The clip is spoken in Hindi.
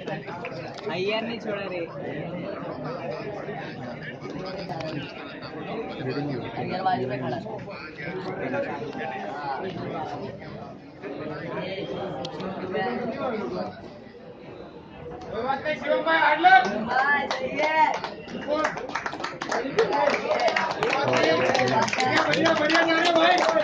अय्यर नहीं छोड़ा रे। अय्यर बाजू में खड़ा शिवम भाई हार्डलर बढ़िया बढ़िया जा रहे भाई।